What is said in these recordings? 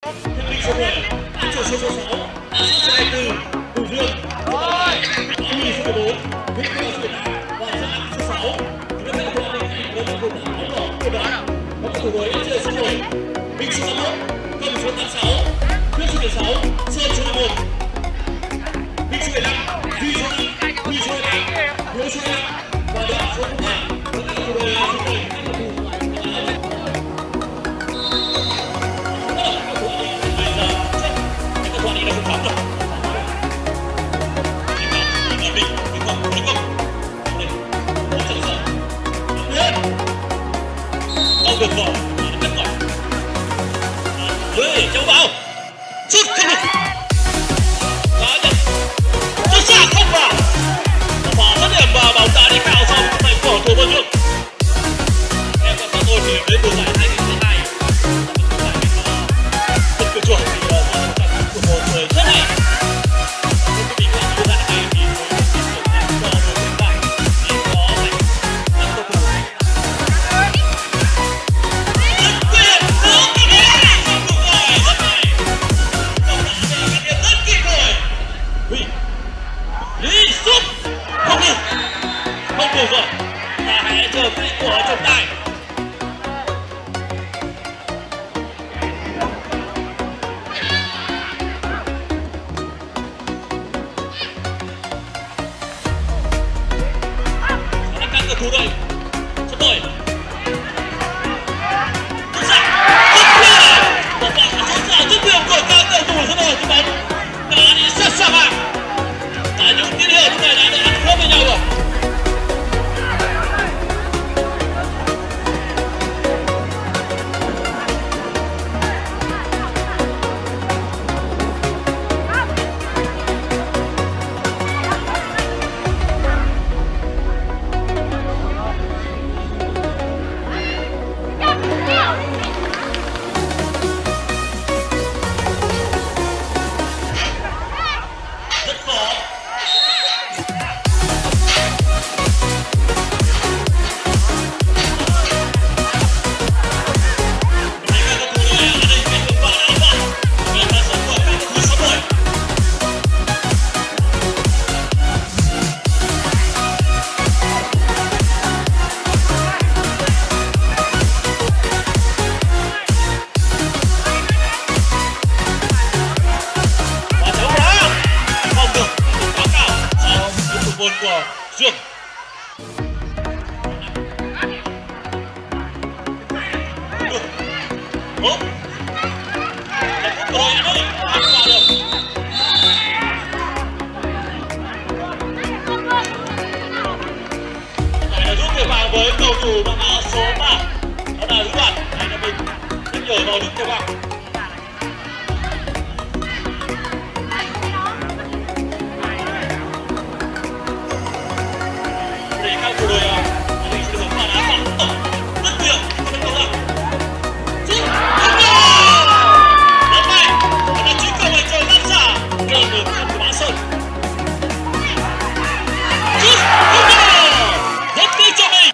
Thiên binh số 10, anh chủ số 6, số 24, Phù Yên, số 7, Huy số 14, Nguyễn Cao số 13, Hoàng Giang số 6. Chúng ta sẽ cùng anh với một đội bóng đỏ của đoàn. Và cầu thủ mới chơi số 10, Minh số 81, Công số 86, Quyết số 16, Sơn số 11, Minh số 15, Duy số 5, Huy số 13, Hiếu số 15 và Đoàn số 13. Và các cầu thủ mới số 7. Được rồi, cắt rồi. Ơi, cháu vào. Sút không được. Đã nhận. Xuất sắc không vào. Và dứt điểm vào bóng đá đi cao xong thành của thủ môn Hương. Em quan sát tôi thì đến từ giải 2022. Thực sự chuẩn thì của một người rất hay. Mình có như giải này thì cho đội tuyển bại thì có phải các cầu thủ đi sút không được rồi. Ta hãy chờ cái của trọng tài. Các cầu thủ đây số 7 xuất sắc một quả xuất sắc dứt điểm của các cầu thủ rất là cái bóng đã đi rất xa hàng. Những tín hiệu lúc này đã được ăn khớp với nhau rồi. Của Dương được hốp là phút rồi anh ơi không vào được. Này là rút tiền vàng với cầu thủ mang áo số 3 đó là Hữu Đoàn. Này là mình nhắc nhở vào rút tiền vàng. Của đội mình sẽ hướng vào đá phạt rất nhiều không có rằng sút không vào lần này là chính cầu hành trời lan xả cho được chân của Mã Sơn sút không vào rất tiếc cho mình.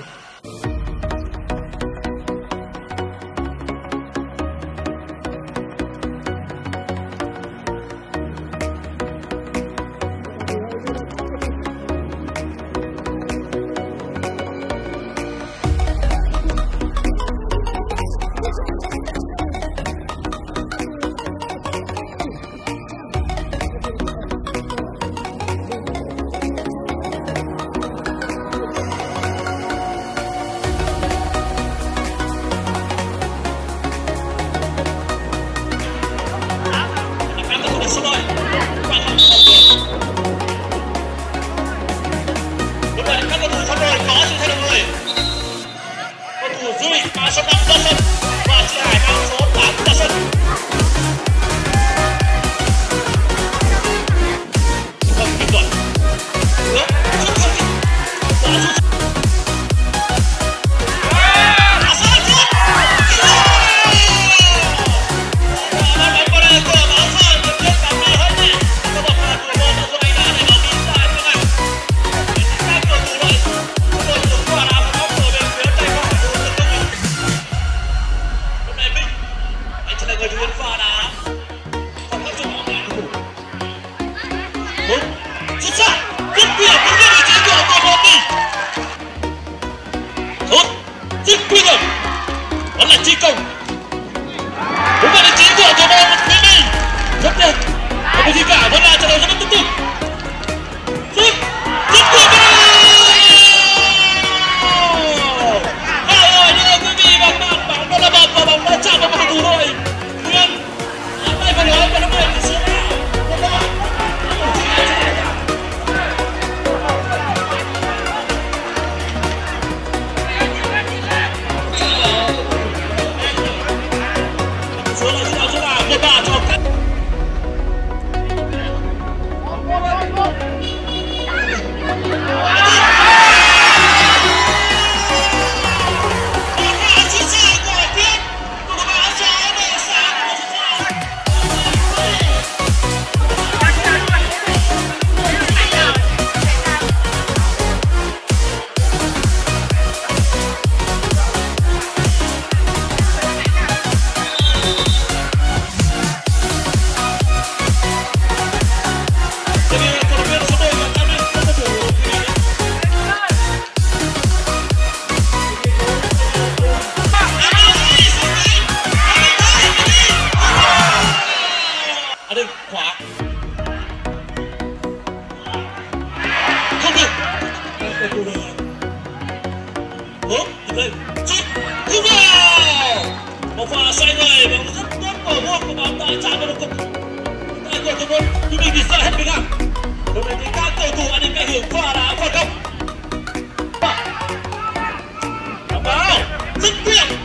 Một pha xoay người và rất tốt của vuông của bóng đã chạm vào cục tay của thủ môn nhưng mình bị sợ hết mình hàng. Lúc này thì các cầu thủ an ninh cai hưởng pha đá phản công. Đảm bảo dứt điểm.